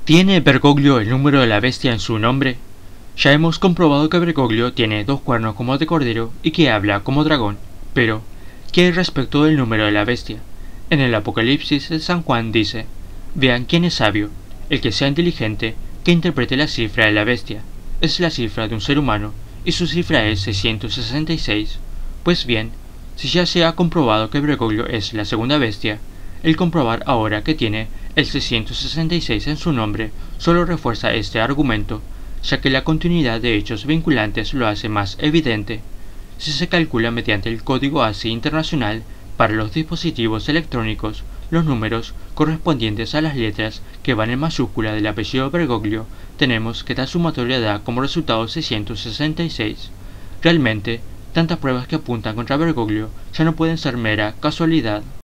¿Tiene Bergoglio el número de la bestia en su nombre? Ya hemos comprobado que Bergoglio tiene 2 cuernos como de cordero y que habla como dragón, pero ¿qué hay respecto del número de la bestia? En el Apocalipsis de San Juan dice: vean quién es sabio, el que sea inteligente, que interprete la cifra de la bestia. Es la cifra de un ser humano, y su cifra es 666. Pues bien, si ya se ha comprobado que Bergoglio es la segunda bestia, el comprobar ahora que tiene el 666 en su nombre solo refuerza este argumento, ya que la continuidad de hechos vinculantes lo hace más evidente. Si se calcula mediante el código ASCII internacional para los dispositivos electrónicos, los números correspondientes a las letras que van en mayúscula del apellido Bergoglio, tenemos que tal sumatoria da como resultado 666. Realmente, tantas pruebas que apuntan contra Bergoglio ya no pueden ser mera casualidad.